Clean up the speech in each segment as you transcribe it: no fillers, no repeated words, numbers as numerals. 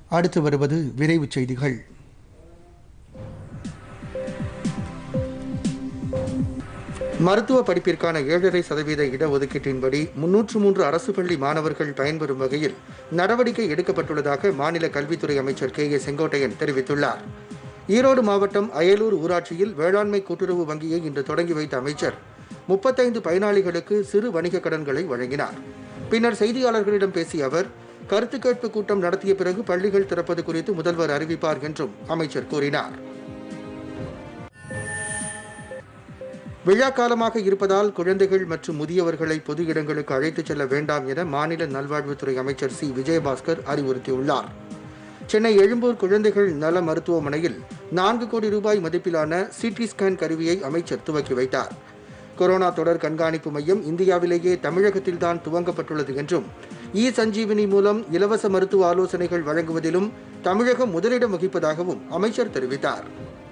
அடுத்து வருவது விரைவுச் செய்திகள். மருத்துவ படிப்பிற்கான 7.5% இடஒதுக்கீட்டின்படி 303 அரசு பள்ளி மாணவர்கள் பயன்பெறும் வகையில் நடவடிக்கை எடுக்கப்பட்டுள்ளதாக மாநில கல்வித்துறை அமைச்சர் கே. செங்கோட்டையன் தெரிவித்துள்ளார். ஈரோடு மாவட்டம் அயலூர் ஊராட்சியில் வேளாண்மை கூட்டுறவு வங்கியை இன்று தொடங்கி வைத்த அமைச்சர் 35 பயனாளிகளுக்கு சிறு வணிக கடன்களை வழங்கினார். பின்னர் செய்தியாளர்களிடம் பேசிய அவர், கருத்து கேட்பு கூட்டம் நடத்திய பிறகு பள்ளிகள் திறப்பது குறித்து முதல்வர் அறிவிப்பார் என்றும் அமைச்சர் கூறினார். விழா காலமாக இருப்பதால் குழந்தைகள் மற்றும் முதியவர்களை பொது இடங்களுக்கு அழைத்துச் செல்ல வேண்டாம் என மாநில நல்வாழ்வுத்துறை அமைச்சர் சி. விஜயபாஸ்கர் அறிவுறுத்தியுள்ளார். சென்னை எழும்பூர் குழந்தைகள் நல மருத்துவமனையில் 4 கோடி ரூபாய் மதிப்பிலான சிடி ஸ்கேன் கருவியை அமைச்சர் துவக்கி வைத்தார். கொரோனா தொடர் கண்காணிப்பு மையம் இந்தியாவிலேயே தமிழகத்தில்தான் துவங்கப்பட்டுள்ளது என்றும், இ சஞ்சீவினி மூலம் இலவச மருத்துவ ஆலோசனைகள் வழங்குவதிலும் தமிழகம் முதலிடம் வகிப்பதாகவும் அமைச்சர் தெரிவித்தார்.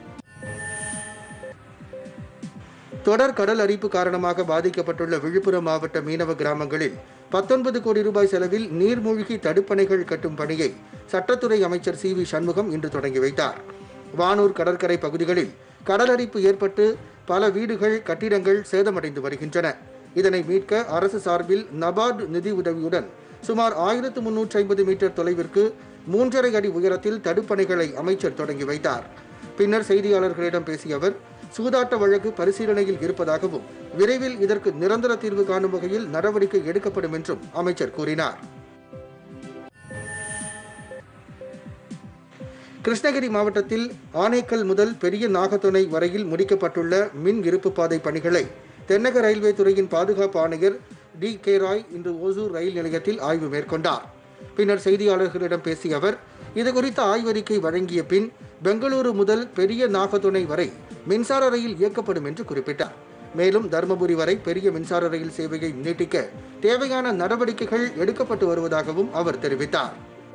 தொடர் கடல் அரிப்பு காரணமாக பாதிக்கப்பட்டுள்ள விழுப்புரம் மாவட்ட மீனவ கிராமங்களில் 19 கோடி ரூபாய் செலவில் நீர்மூழ்கி தடுப்பணைகள் கட்டும் பணியை சட்டத்துறை அமைச்சர் சி. வி. சண்முகம் இன்று தொடங்கி வைத்தார். வானூர் கடற்கரை பகுதிகளில் கடல் அரிப்பு ஏற்பட்டு பல வீடுகள், கட்டிடங்கள் சேதமடைந்து வருகின்றன. இதனை மீட்க அரசு சார்பில் நபார்டு நிதி உதவியுடன் சுமார் 1350 மீட்டர் தொலைவிற்கு 3.5 அடி உயரத்தில் தடுப்பணைகளை அமைச்சர் தொடங்கி வைத்தார். பின்னர் செய்தியாளர்களிடம் பேசிய அவர், சூதாட்ட வழக்கு பரிசீலனையில் இருப்பதாகவும், விரைவில் இதற்கு நிரந்தர தீர்வு காணும் வகையில் நடவடிக்கை எடுக்கப்படும் என்றும் அமைச்சர் கூறினார். கிருஷ்ணகிரி மாவட்டத்தில் ஆனைக்கல் முதல் பெரிய நாகத்துணை வரையில் முடிக்கப்பட்டுள்ள மின் இருப்பு பாதை பணிகளை தென்னக ரயில்வே துறையின் பாதுகாப்பு ஆணையர் டி. கே. ராய் இன்று ஓசூர் ரயில் நிலையத்தில் ஆய்வு மேற்கொண்டார். பின்னர் செய்தியாளர்களிடம் பேசிய அவர், இதுகுறித்த ஆய்வறிக்கை வழங்கிய பின் பெங்களூரு முதல் பெரிய நாகத்துணை வரை மின்சார ரயில் இயக்கப்படும் என்று குறிப்பிட்டார். மேலும் தருமபுரி வரை பெரிய மின்சார ரயில் சேவையை நீட்டிக்க தேவையான நடவடிக்கைகள் எடுக்கப்பட்டு வருவதாகவும் அவர் தெரிவித்தார்.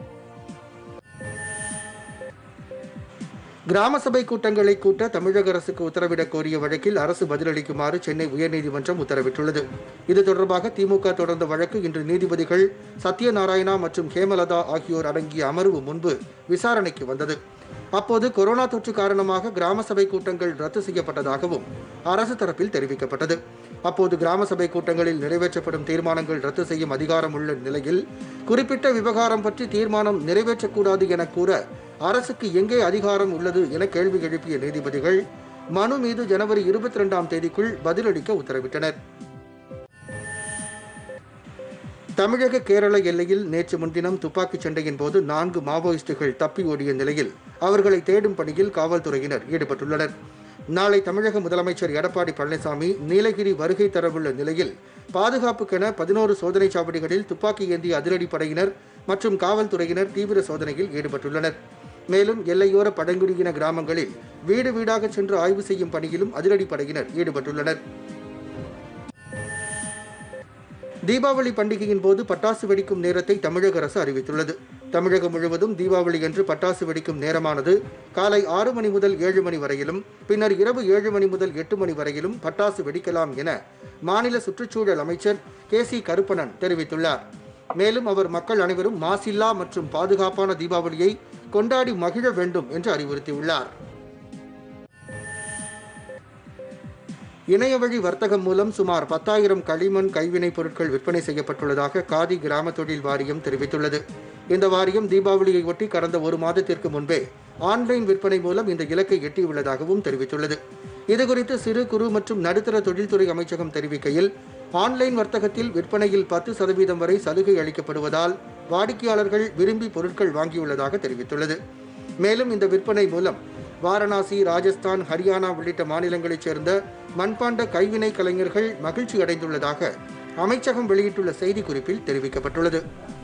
கிராம சபை கூட்டங்களை கூட்ட தமிழக அரசுக்கு உத்தரவிடக் கோரிய வழக்கில் அரசு பதிலளிக்குமாறு சென்னை உயர்நீதிமன்றம் உத்தரவிட்டுள்ளது. இது தொடர்பாக திமுக தொடர்ந்த வழக்கு இன்று நீதிபதிகள் சத்யநாராயணா மற்றும் ஹேமலதா ஆகியோர் அடங்கிய அமர்வு முன்பு விசாரணைக்கு வந்தது. அப்போது கொரோனா தொற்று காரணமாக கிராம சபை கூட்டங்கள் ரத்து செய்யப்பட்டதாகவும் அரசு தரப்பில் தெரிவிக்கப்பட்டது. அப்போது கிராம சபை கூட்டங்களில் நிறைவேற்றப்படும் தீர்மானங்கள் ரத்து செய்யும் அதிகாரம் உள்ள நிலையில் குறிப்பிட்ட விவகாரம் பற்றி தீர்மானம் நிறைவேற்றக்கூடாது என கூற அரசுக்கு எங்கே அதிகாரம் உள்ளது என கேள்வி எழுப்பிய நீதிபதிகள் மனு மீது ஜனவரி 22ஆம் தேதிக்குள் பதிலளிக்க உத்தரவிட்டனர். தமிழக கேரள எல்லையில் நேற்று முன்தினம் துப்பாக்கிச் சண்டையின் போது 4 மாவோயிஸ்டுகள் தப்பி ஓடிய நிலையில் அவர்களை தேடும் பணியில் காவல்துறையினர் ஈடுபட்டுள்ளனர். நாளை தமிழக முதலமைச்சர் எடப்பாடி பழனிசாமி நீலகிரி வருகை தரவுள்ள நிலையில் பாதுகாப்புக்கென 11 சோதனைச் சாவடிகளில் துப்பாக்கி ஏந்திய அதிரடிப்படையினர் மற்றும் காவல்துறையினர் தீவிர சோதனையில் ஈடுபட்டுள்ளனர். மேலும் எல்லையோர பழங்குடியின கிராமங்களில் வீடு வீடாக சென்று ஆய்வு செய்யும் பணியிலும் அதிரடிப்படையினர் ஈடுபட்டுள்ளனர். தீபாவளி பண்டிகையின் போது பட்டாசு வெடிக்கும் நேரத்தை தமிழக அரசு அறிவித்துள்ளது. தமிழகம் முழுவதும் தீபாவளி அன்று பட்டாசு வெடிக்கும் நேரமானது காலை 6 மணி முதல் 7 மணி வரையிலும், பின்னர் இரவு 7 மணி முதல் 8 மணி வரையிலும் பட்டாசு வெடிக்கலாம் என மாநில சுற்றுச்சூழல் அமைச்சர் கே. சி. கருப்பணன் தெரிவித்துள்ளார். மேலும் அவர் மக்கள் அனைவரும் மாசில்லா மற்றும் பாதுகாப்பான தீபாவளியை கொண்டாடி மகிழ வேண்டும் என்று அறிவுறுத்தியுள்ளார். இணையவழி வர்த்தகம் மூலம் சுமார் 10,000 களிமண் கைவினைப் பொருட்கள் விற்பனை செய்யப்பட்டுள்ளதாக காதி கிராம தொழில் வாரியம் தெரிவித்துள்ளது. இந்த வாரியம் தீபாவளியை ஒட்டி கடந்த 1 மாதத்திற்கு முன்பே ஆன்லைன் விற்பனை மூலம் இந்த இலக்கை எட்டியுள்ளதாகவும் தெரிவித்துள்ளது. இதுகுறித்து சிறு குறு மற்றும் நடுத்தர தொழில்துறை அமைச்சகம் தெரிவிக்கையில், ஆன்லைன் வர்த்தகத்தில் விற்பனையில் 10% வரை சலுகை அளிக்கப்படுவதால் வாடிக்கையாளர்கள் விரும்பி பொருட்கள் வாங்கியுள்ளதாக தெரிவித்துள்ளது. மேலும் இந்த விற்பனை மூலம் வாரணாசி, ராஜஸ்தான், ஹரியானா உள்ளிட்ட மாநிலங்களைச் சேர்ந்த மண்பாண்ட கைவினை கலைஞர்கள் மகிழ்ச்சி அடைந்துள்ளதாக அமைச்சகம் வெளியிட்டுள்ள செய்திக்குறிப்பில் தெரிவிக்கப்பட்டுள்ளது.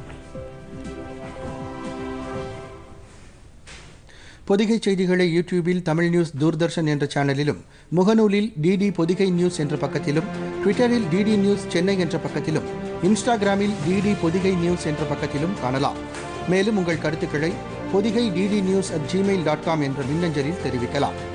பொதிகை செய்திகளை யூடியூபில் தமிழ் நியூஸ் தூர்தர்ஷன் என்ற சேனலிலும், முகநூலில் டிடி பொதிகை நியூஸ் என்ற பக்கத்திலும், ட்விட்டரில் டிடி நியூஸ் சென்னை என்ற பக்கத்திலும், இன்ஸ்டாகிராமில் டிடி பொதிகை நியூஸ் என்ற பக்கத்திலும் காணலாம். மேலும் உங்கள் கருத்துக்களை பொதிகை DD news@gmail.com என்ற மின்னஞ்சலில் தெரிவிக்கலாம்.